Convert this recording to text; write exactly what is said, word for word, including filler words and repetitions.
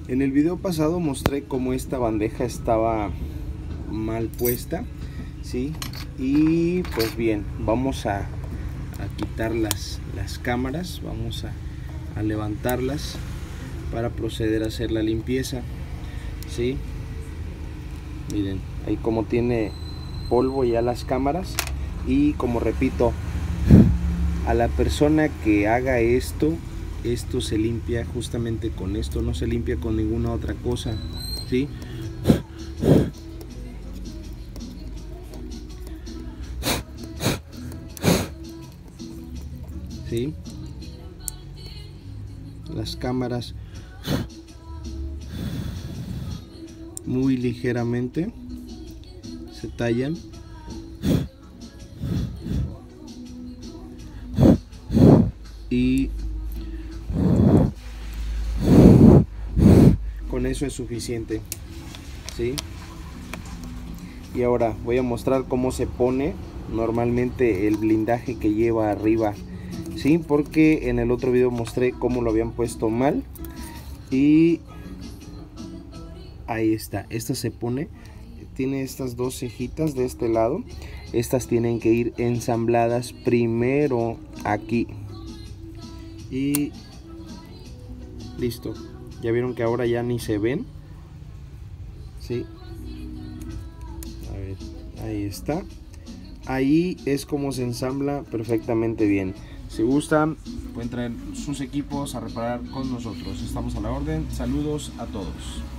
En el video pasado mostré cómo esta bandeja estaba mal puesta, ¿sí? Y pues bien, vamos a, a quitar las, las cámaras, vamos a, a levantarlas para proceder a hacer la limpieza, ¿sí? Miren, ahí como tiene polvo ya las cámaras. Y como repito, a la persona que haga esto, esto se limpia justamente con esto, no se limpia con ninguna otra cosa, ¿sí? ¿Sí? Las cámaras muy ligeramente se tallan. Y con eso es suficiente, ¿sí? Y ahora voy a mostrar cómo se pone normalmente el blindaje que lleva arriba, ¿sí? Porque en el otro video mostré cómo lo habían puesto mal. Y ahí está, esta se pone, tiene estas dos cejitas de este lado, estas tienen que ir ensambladas primero aquí. Y listo, ya vieron que ahora ya ni se ven, ¿sí? A ver, ahí está. Ahí es como se ensambla perfectamente bien. Si gustan, pueden traer sus equipos a reparar con nosotros. Estamos a la orden. Saludos a todos.